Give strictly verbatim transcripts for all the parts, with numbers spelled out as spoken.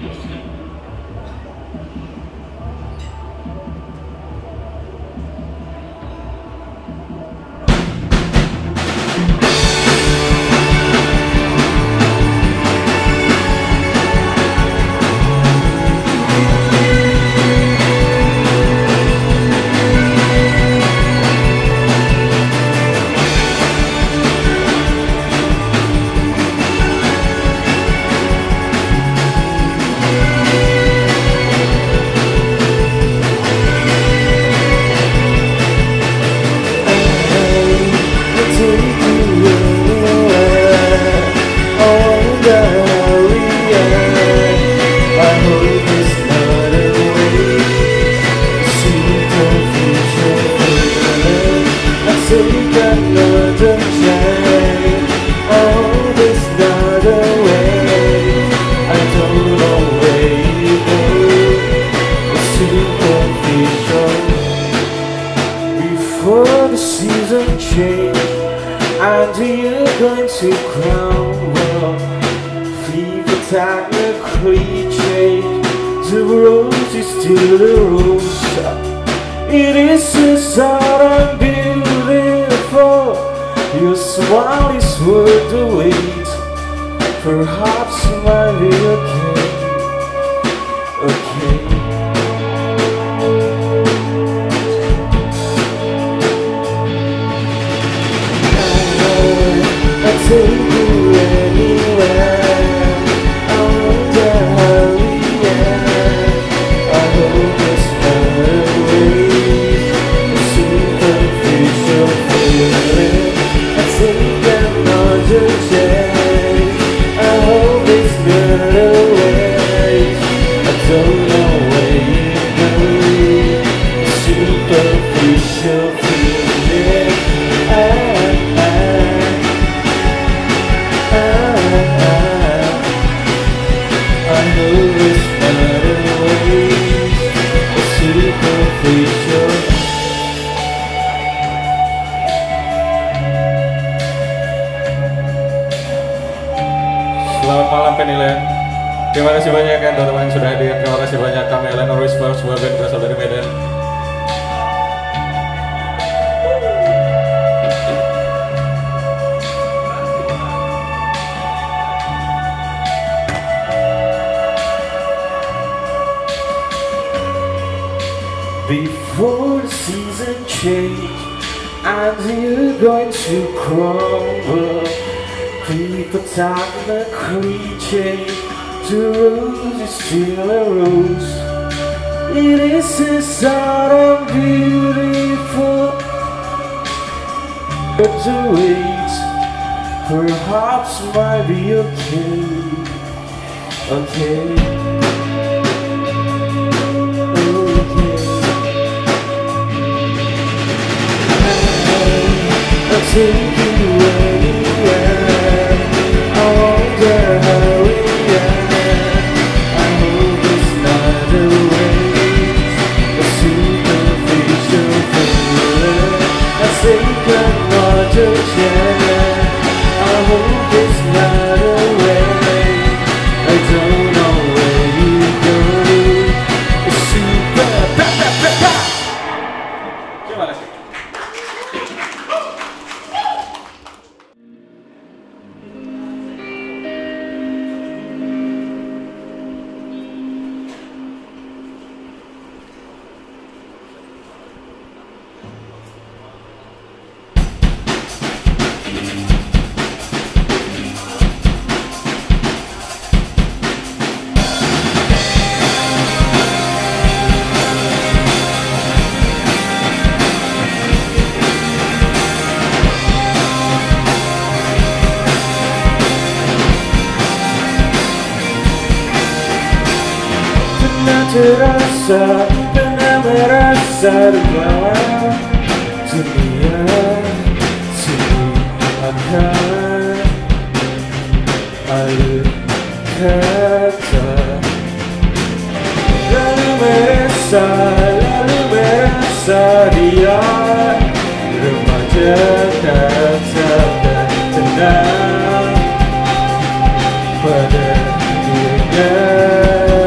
Before the season change, and you're going to crumble. Fever technically change, the rose is still the rose. It is a sort beautiful. Your smile is worth the wait. Perhaps you might be okay, okay. Take you anywhere. I wonder how we end. I hope it's not a waste. A superficial feeling. I think I'm not a change. I hope it's not a waste. I don't know where you go. A superficial feeling. I Selamat malam penilaian. Terima kasih banyak kan teman-teman yang sudah hadir. Terima kasih banyak kami Ellen Norris Bar, sebuah band berasal dari Medan. Before the season change, and you're going to crumble. People technically change, the rose is still a rose. It is a sort of beautiful. But to wait, perhaps might be okay, okay. I'll take you anywhere. I wonder how we end. I hope it's not a waste. A superficial feeling. I think I'm not a chance. I hope it's not a waste. I don't know where you go. A super pa pa pa pa. Terima kasih. Terasa, pernah merasa bahwa dunia sini akan alur kata. Lalu merasa, lalu merasa dia remaja kata dan tenang pada dirinya.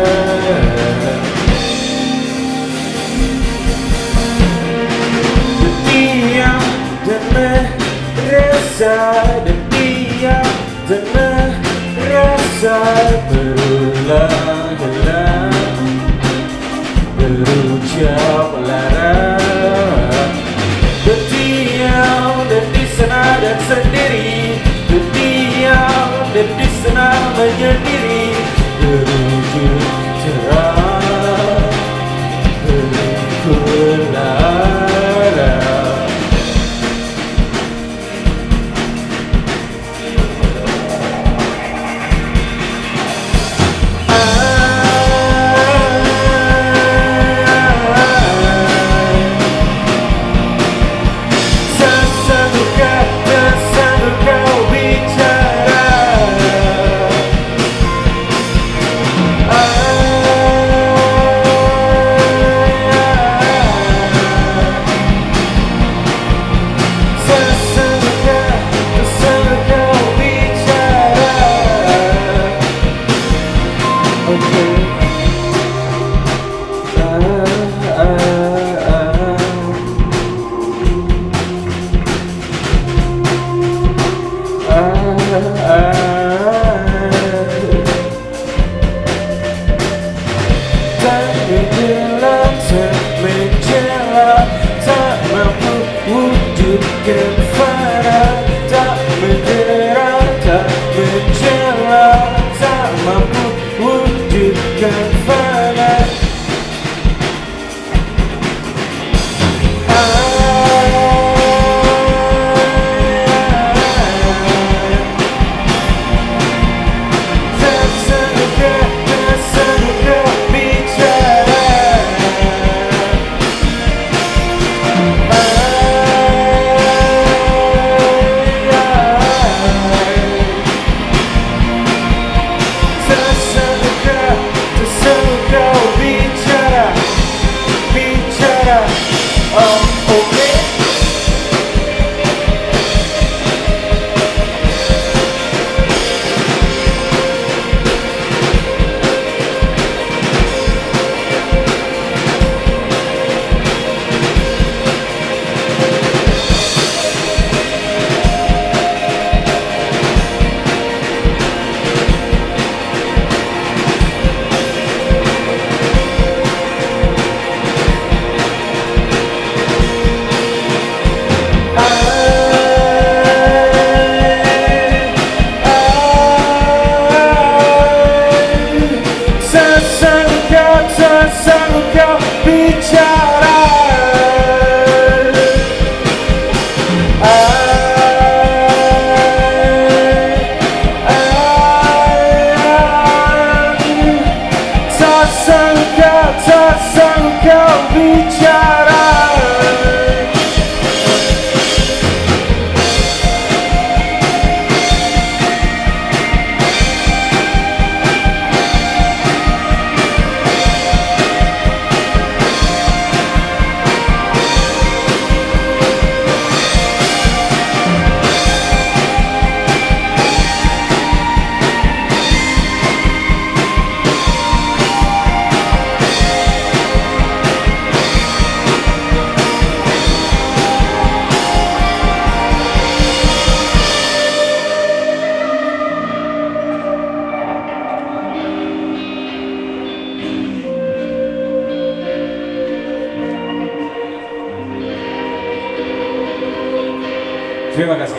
Terima kasih.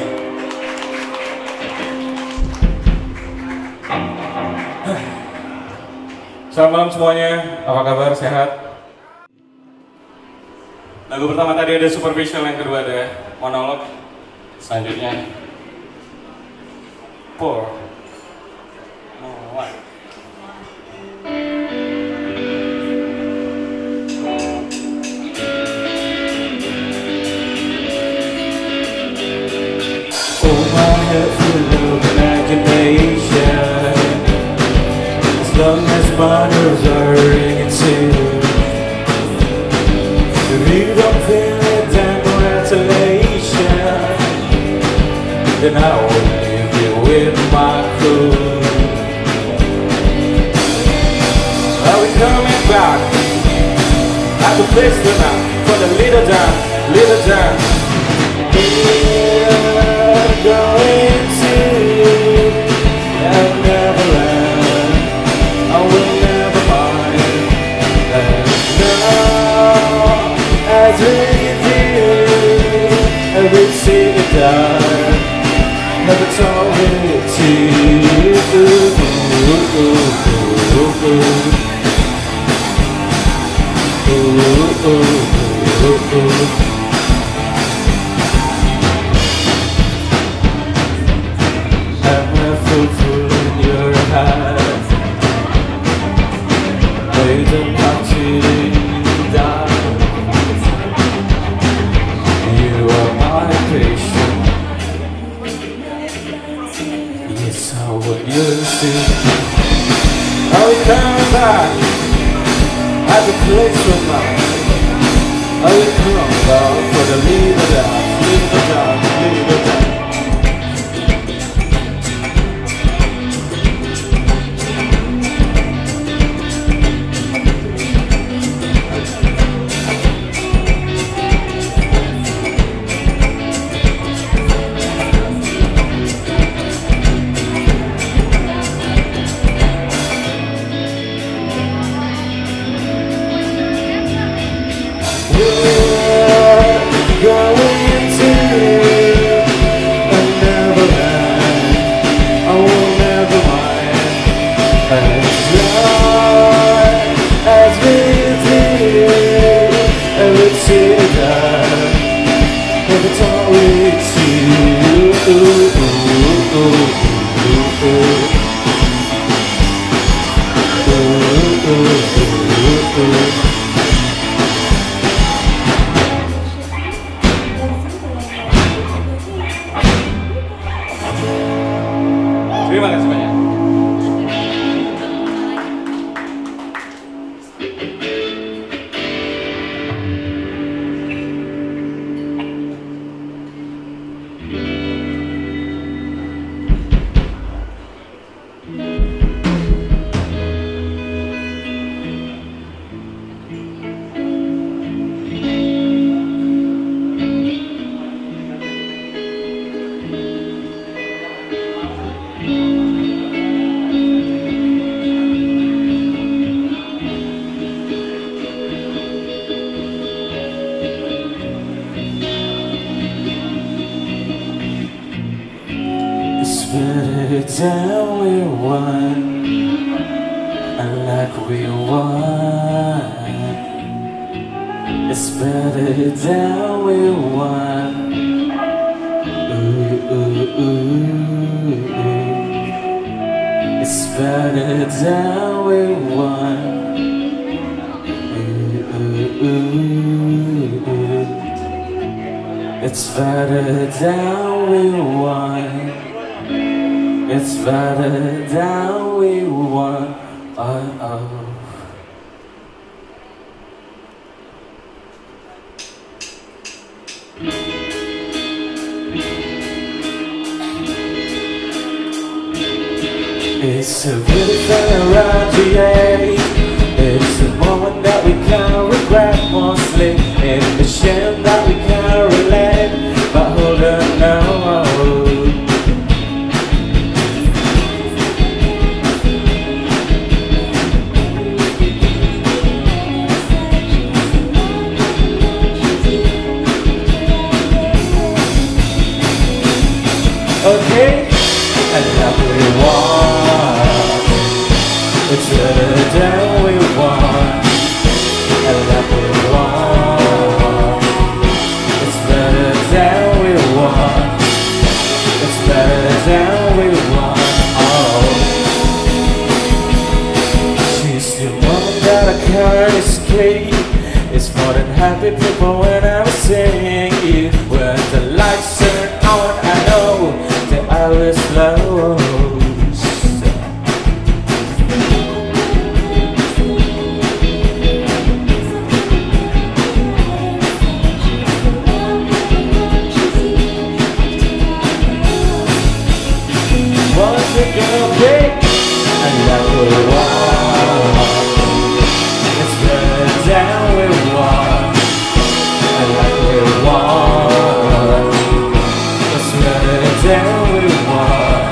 Selamat malam semuanya, apa kabar? Sehat? Lagu pertama tadi ada superficial, yang kedua ada monolog. Selanjutnya Pour. Oh, one. Oh, my head full of imagination, as long as my nerves are ringing too. If you don't feel it, then congratulations, then I will leave you with my crew. Are we coming back at the place tonight for the little dance, little dance? We're going to Neverland. I will never mind. And now, as we do every single time, never told it to you. Ooh, ooh, ooh, ooh, ooh, ooh, ooh. Full in your eyes, they don't have to die. You are my patient. Yes, I want you to. I will come back at the place of mine. I will come back for the little dance, little dance, little dance. Terima kasih banyak. Better than we won, and like we won. It's better than we won. Ooh, ooh, ooh, ooh. It's better than we won. Ooh, ooh, ooh, ooh. It's better than we won. It's better than we want. Oh, oh. It's a beautiful around today. It's a moment that we can't regret mostly. It's a shame that we can't relate, but hold on now. Okay, and now we want. It's better than we want. And now we want. It's better than we want. It's better than we want. Oh, she's the one that I can't escape. It's more than happy people when I'm seeing you. When the lights turn on, I know I was lost. What's it gonna be? And that we want. It's better than we want. And like we want. It's better than we want.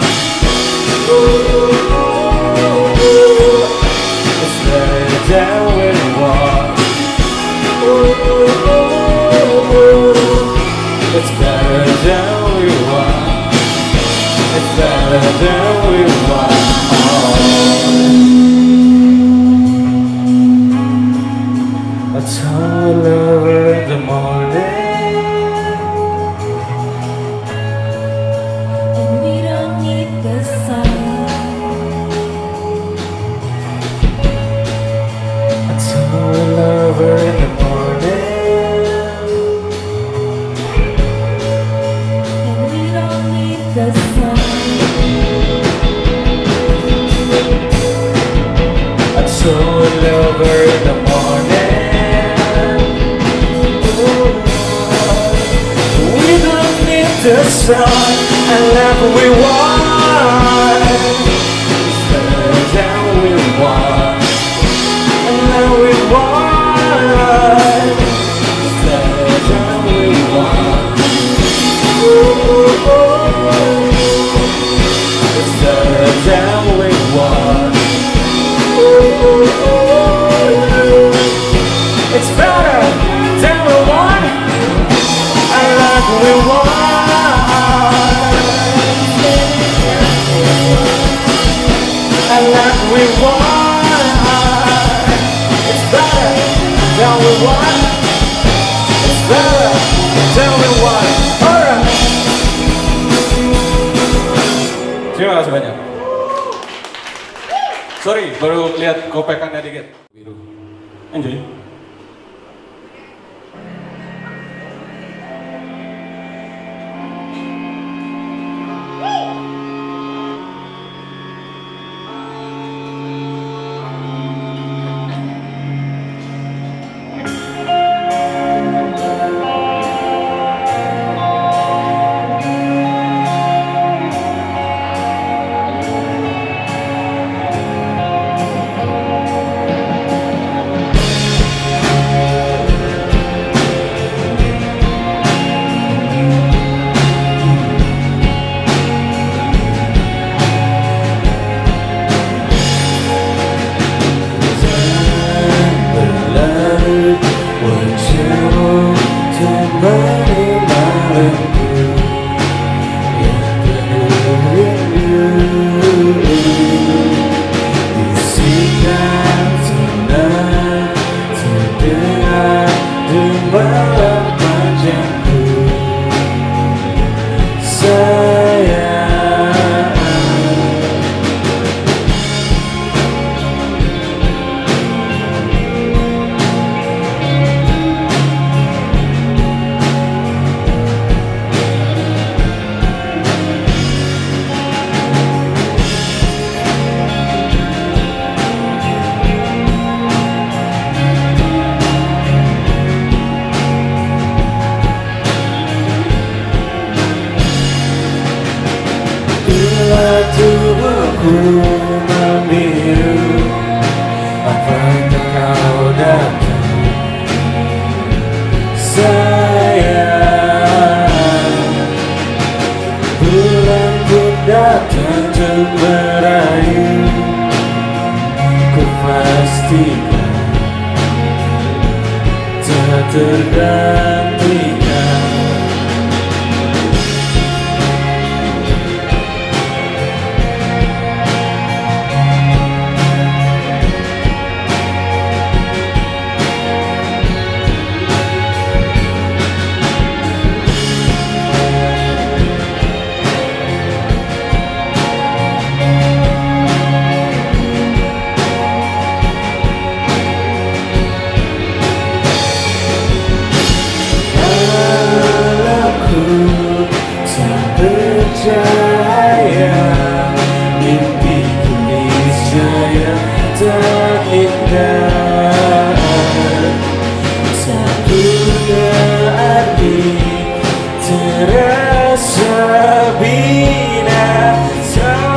It's better than we want. It's better than we want. It's better than we want. Oh. I told her in the morning, and we don't need the sun. I told her in the morning, And we don't need the sun. I told her in the morning, we don't need the sun, and like we want. It's better than we want, and like we want. It's better than we want. It's better than we want. It's better than we want, and like we want. And like we want. It's better than we want. It's better than we want. Alright. Terima kasih banyak. Sorry, baru lihat kopekannya dikit. Biru. Enjoy. Tubuhku membiru, apakah kau datang? Sayang, bulan pun datang untuk merayu. Ku pastikan tak tergantikan. Percaya mimpiku niscaya tak indah, tak punya arti, terasa binasa.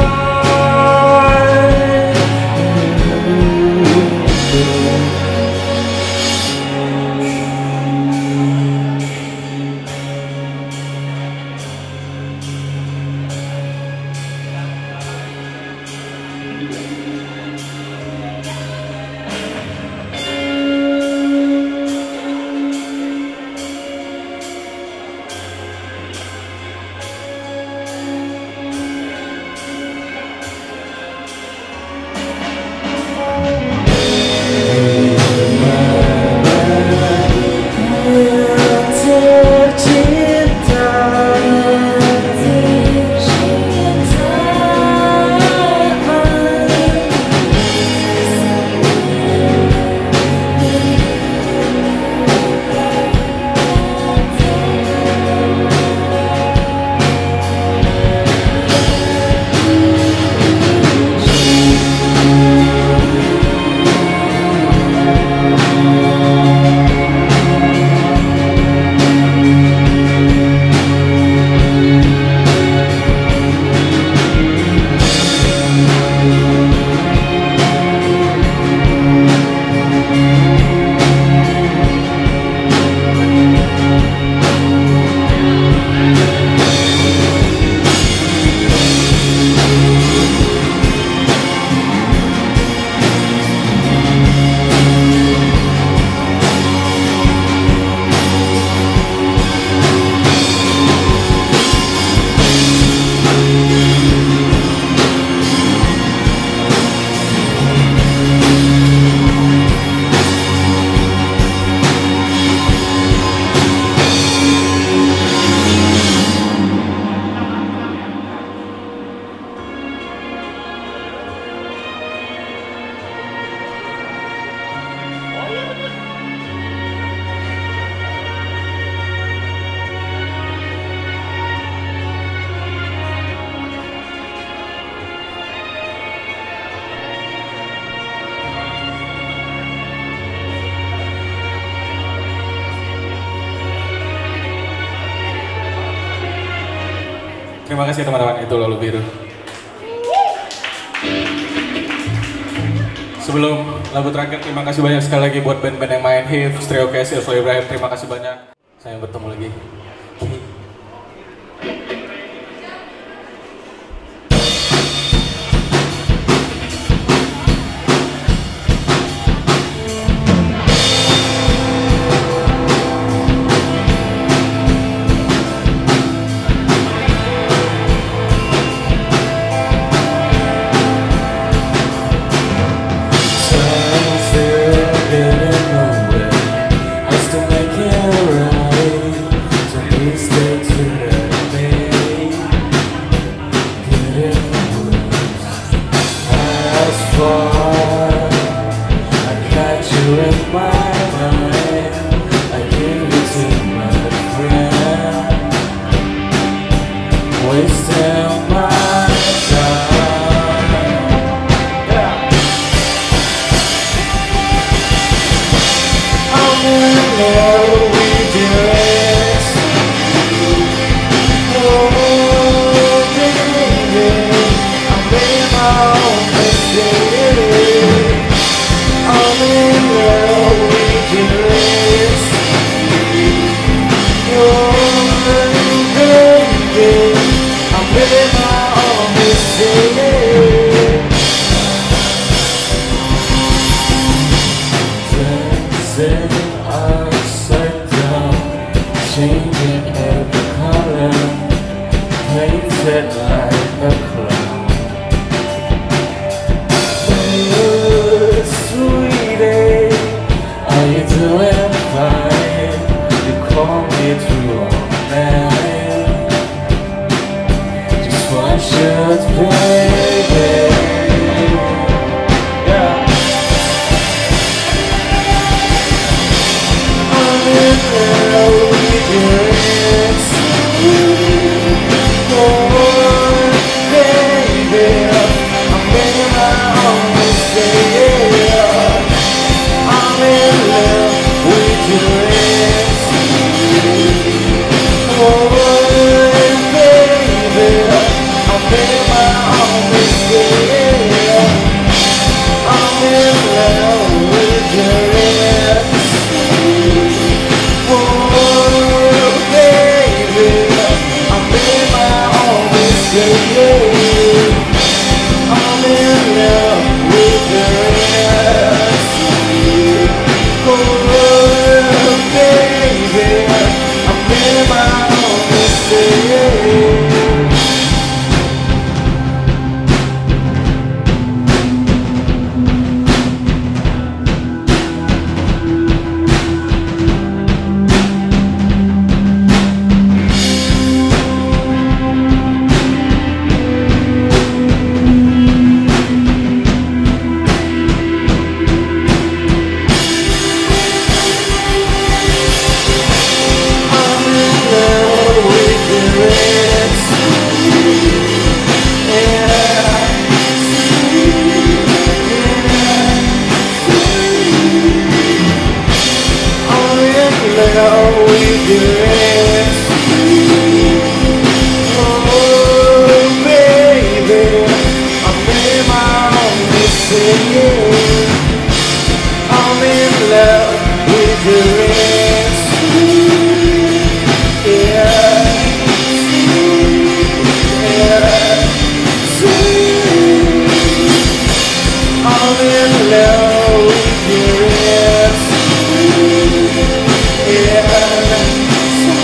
Terima kasih teman-teman, itu Lalu Biru. Sebelum lagu terakhir, terima kasih banyak sekali lagi buat band-band yang main, Hiv, Trio Case, Ilso Ibrahim, terima kasih banyak. Sampai bertemu lagi. Yeah.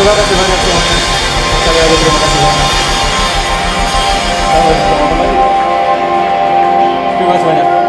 Terima kasih banyak semuanya. Sekali lagi terima kasih banyak. Sampai jumpa lagi. Terima kasih banyak.